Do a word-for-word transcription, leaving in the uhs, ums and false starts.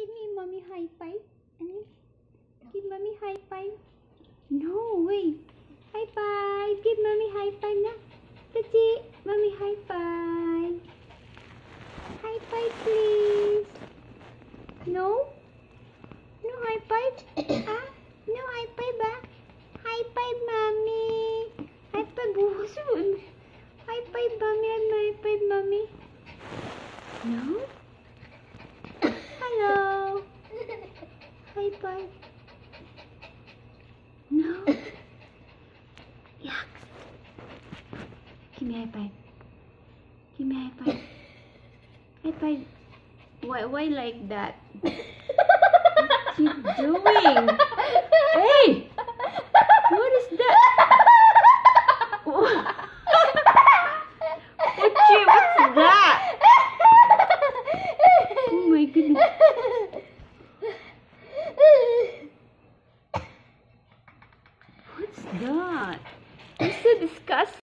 give me mommy high five. Give mommy high five. No, wait. High five. Give mommy high five na. Poochie, mommy high five. High five, please. No? No high five? Ah? No high five ba? High five, mommy. High five, buhusun. High five, mommy. High five, mommy. No? Hello. High five. No. Yuck. Give me high five. Give me high five. High five. Why, why like that? What you doing? Hey! What is that? Poochie, what's that? Oh my goodness. What's that? You're so disgusting.